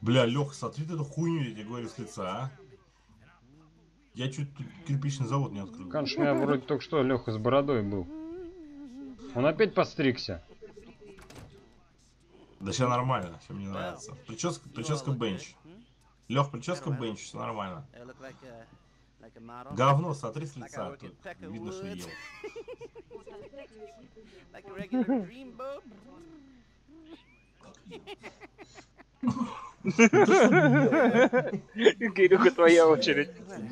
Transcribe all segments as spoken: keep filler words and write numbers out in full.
Бля, Леха, сотри ты эту хуйню, я тебе говорю, с лица, а. Я чуть тут кирпичный завод не открыл. Конечно, у меня вроде только что Леха с бородой был. Он опять подстригся. Да все нормально, все мне нравится. Прическа, прическа бенч. Лех, прическа бенч, все нормально. Говно, сотри с лица, тут видно, что ел. Кирюха, твоя очередь.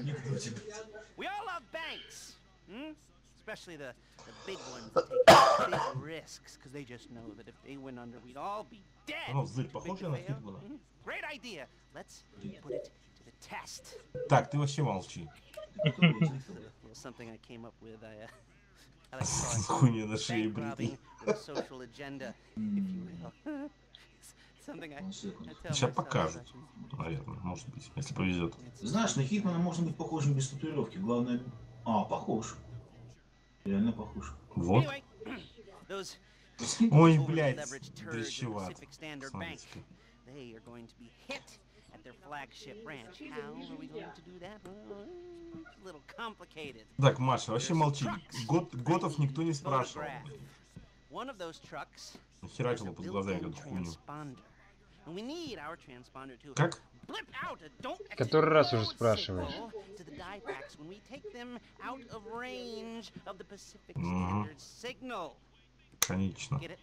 Especially the, the big ones that take big risks, because they just know that if they went under, we'd all be dead. Оно взрыв похоже на Хитмана? Great idea. Let's put it to the test. Так, ты вообще молчи. Something I came up with. I, I like to Хуйня на call шее it бритый. a social agenda, if you will. Something I, I tell Сейчас myself покажут, is наверное, может быть, если повезет. Знаешь, на Хитмана можно быть похожим без татуировки. Главное... А, похож. Реально похож. Вот. Anyway, those Ой, overly блядь, leveraged turds in дрищеват. Pacific Standard Bank, Смотрите. they are going to be hit at their flagship branch. How are we going to do that? Well, it's a little complicated. Так, Маша, вообще молчи. Год, готов никто не спрашивал. One of those trucks Нахерачила под глазами эту хуйню. and we need our transponder to Как? blip out a don't Который раз уже спрашиваешь. to the dietrachs when we take them out of range of the Pacific Мгм. Standard signal. Конечно. Get it?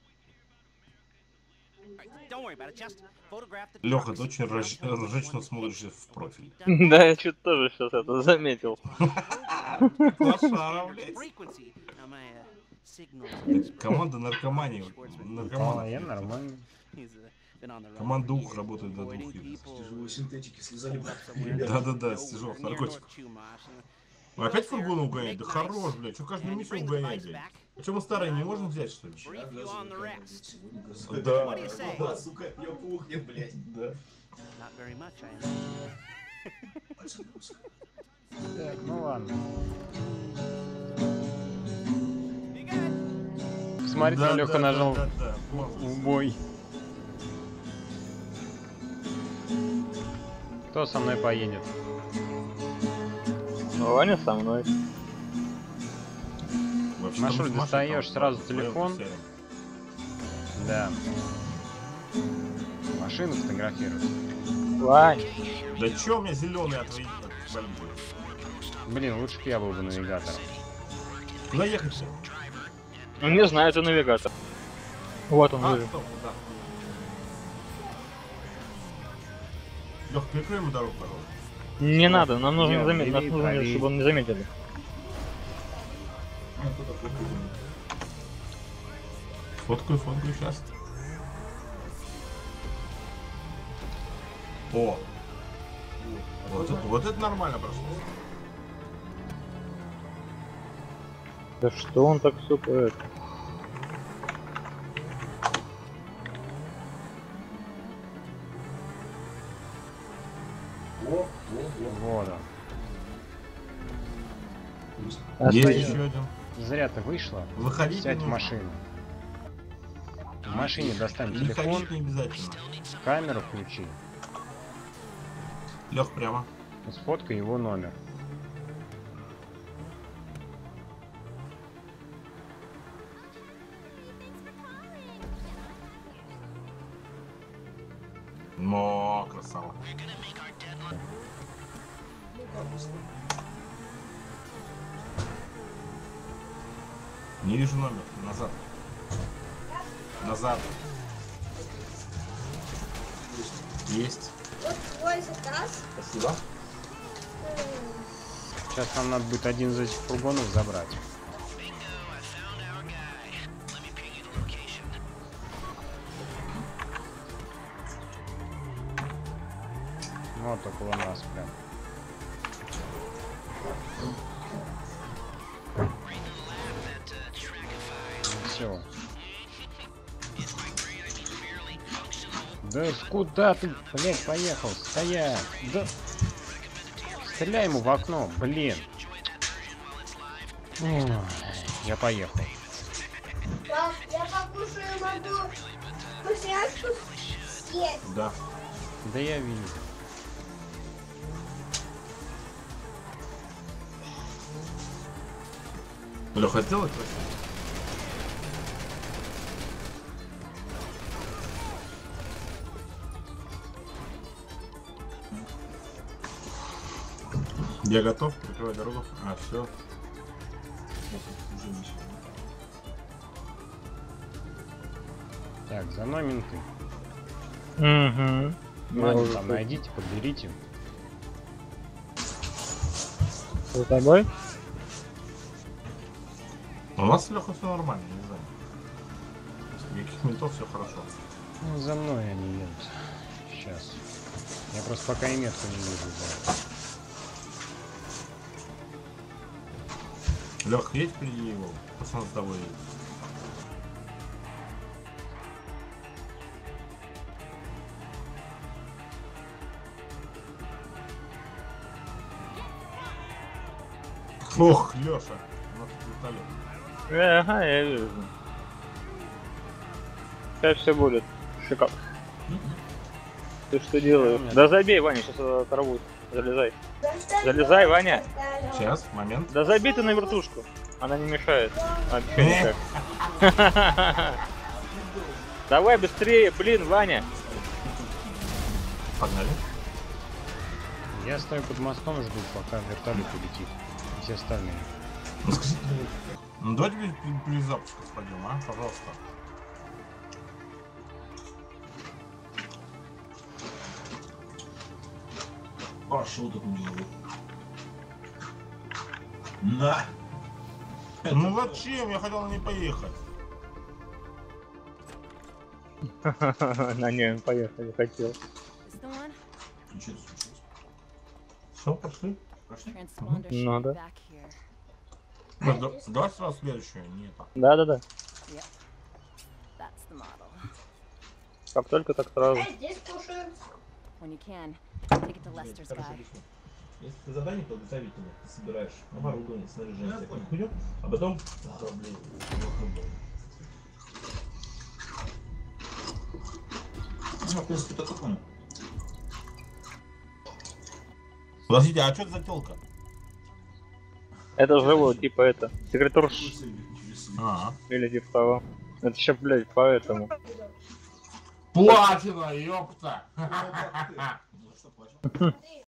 Don't worry about it, just photograph the Леха, trucks. ты очень рож- ржечно смотришь в профиль. Да, я что-то тоже сейчас это заметил. Лошара, блядь. Frequency. Now my uh, signal. Так, команда наркомании. А, Наркоманов. я нормально. He's uh, been on the run Команда for ух years, работает до двух avoiding единиц. people, Тяжелые синтетики слезали бы. somewhere Да-да-да, nowhere стяжок, near наркотик. North Chumash. Вы опять фургон угонять? Да хорош, блядь. Что каждую And миссию bring the угонять, device блядь? back. А что мы старые не можем взять, что ли? Brief you on the rest. Да, What do you say? Да, сука, я пухнет, блядь. да. Not very much, I know. Так, ну ладно. You good? Смотрите, Да, Леха да, нажал да, да, да. в бой. Кто со мной поедет? Ну, Ваня со мной. Вообще-то Машу, мы с Машей достаешь там сразу вдвоем телефон. посядем. Да. Машину фотографируешь. Вань. Да чё у меня зеленый отводи? Блин, лучше бы я был бы навигатором. Куда ехать? Ну, не знаю, это навигатор. Вот он А, выжил. стоп, да. Лех, перекрой ему дорогу, пожалуйста. Не надо, нам нужно Лео, заметить, нас леви, нужно, правее. чтобы он не заметили. Фоткаю, фоткаю, сейчас. О! Вот это, вот это нормально прошло. Да что он так все это? Вот он. Есть Остаётся. еще один. Зря ты вышла. Выходить Сядь не в нужно. машину. В машине достань Не телефон, ходить не обязательно. камеру включи. Лех, прямо. И сфоткай его номер. Но, красава. Не вижу номер. Назад. Назад. Есть. Вот твой заказ. Спасибо. Сейчас нам надо будет один из этих фургонов забрать. Вот около нас прям. Все. Да куда ты, блядь, поехал? Стоять! Да... Стреляй ему в окно, блин! Ой, я поехал. Пап, я покушаю, могу вкусняшку съесть. Да. Да я вижу. Леха, сделай красиво. Я готов, прикрывай дорогу. А, все. Уже ничего. Так, за мной менты. Угу. Мани там найдите, подберите. За тобой? У нас с Лехой все нормально, не знаю. Никаких ментов, все хорошо. Ну, за мной они едут. Сейчас. Я просто пока и метку не вижу. Да. Лех, едь впереди его. Пацан с тобой едет. Ох, Леша, у нас тут вертолет. Э, Ага, я вижу. Сейчас все будет. Шикарно. Ты что делаешь? Да забей, Ваня, сейчас оторвут. Залезай. Залезай, Ваня. Сейчас, момент. Да забей ты на вертушку. Она не мешает. Вообще никак. Давай быстрее, блин, Ваня. Погнали. Я стою под мостом, жду, пока вертолет улетит. И все остальные. Ну, скажи, ну давайте перед, перед запуском пойдем, а? Пожалуйста. Пошел такой голову. На! Ну зачем? Я хотел на ней поехать. На нем поехали, хотел. Is the one? Ничего не случилось. Все, пошли. Пошли. Transponder should Ну be да. back here. Ну, да- давай сразу следующую, не это. Да-да-да. Yep. That's the model. Как только, так сразу. Здесь кушают. When you can, take it to Lester's guy. Если ты задание подготовительное, ты собираешь оборудование, снаряжение, всякую хуйню, а потом... А, блин, ну, в принципе, только понял. Подождите, а что это за телка? Это же вот, типа это, секретарш А, или типа того. Это еще, блядь, поэтому. платина, ёпта! Ну, что, плачем?